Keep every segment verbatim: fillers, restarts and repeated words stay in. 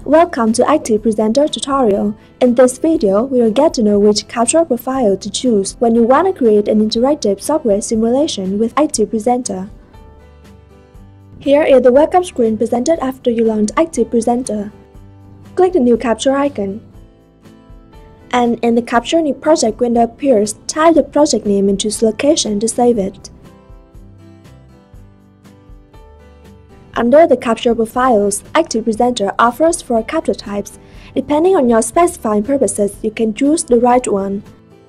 Welcome to Active Presenter tutorial. In this video, we will get to know which capture profile to choose when you want to create an interactive software simulation with Active Presenter. Here is the welcome screen presented after you launch Active Presenter. Click the new capture icon. And in the Capture New Project window appears, type the project name and choose location to save it. Under the Capture Profiles, Active Presenter offers four capture types. Depending on your specifying purposes, you can choose the right one.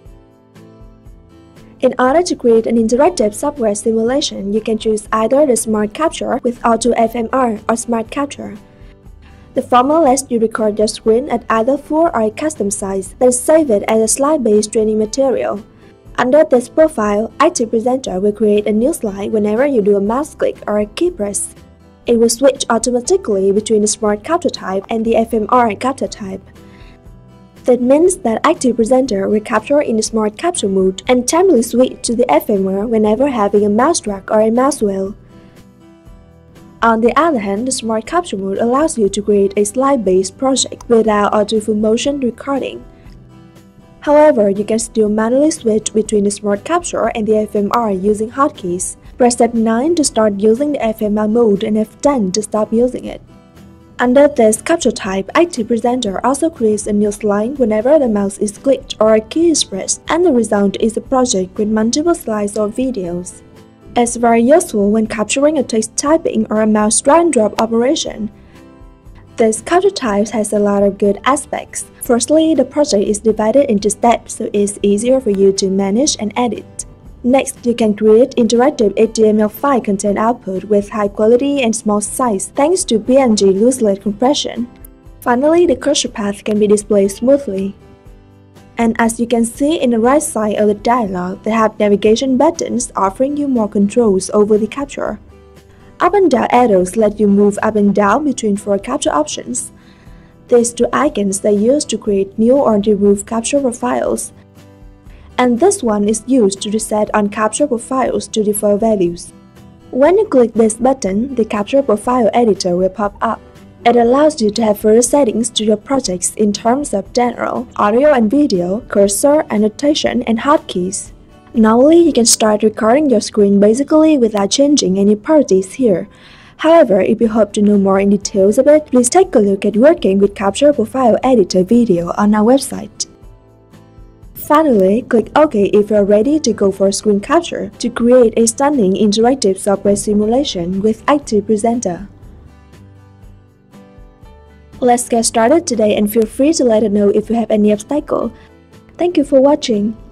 In order to create an interactive software simulation, you can choose either the Smart Capture with Auto F M R or Smart Capture. The former lets you record your screen at either full or a custom size, then save it as a slide-based training material. Under this profile, Active Presenter will create a new slide whenever you do a mouse click or a key press. It will switch automatically between the Smart Capture type and the F M R capture type. That means that Active Presenter will capture in the Smart Capture mode and timely switch to the F M R whenever having a mouse drag or a mouse wheel. On the other hand, the Smart Capture mode allows you to create a slide-based project without auto full motion recording. However, you can still manually switch between the Smart Capture and the F M R using hotkeys. Press F nine to start using the F M R mode and F ten to stop using it. Under this capture type, Active Presenter also creates a new slide whenever the mouse is clicked or a key is pressed, and the result is a project with multiple slides or videos. It's very useful when capturing a text typing or a mouse drag and drop operation. This capture type has a lot of good aspects. Firstly, the project is divided into steps, so it's easier for you to manage and edit. Next, you can create interactive H T M L file content output with high quality and small size thanks to P N G looselet compression. Finally, the cursor path can be displayed smoothly. And as you can see in the right side of the dialog, they have navigation buttons offering you more controls over the capture. Up and down arrows let you move up and down between four capture options. These two icons are used to create new or remove capture profiles. And this one is used to reset on capture profiles to default values. When you click this button, the Capture Profile Editor will pop up. It allows you to have further settings to your projects in terms of general, audio and video, cursor, annotation, and hotkeys. Normally, you can start recording your screen basically without changing any properties here. However, if you hope to know more in details of it, please take a look at working with Capture Profile Editor video on our website. Finally, click OK if you are ready to go for screen capture to create a stunning interactive software simulation with Active Presenter. Let's get started today and feel free to let us know if you have any obstacle. Thank you for watching.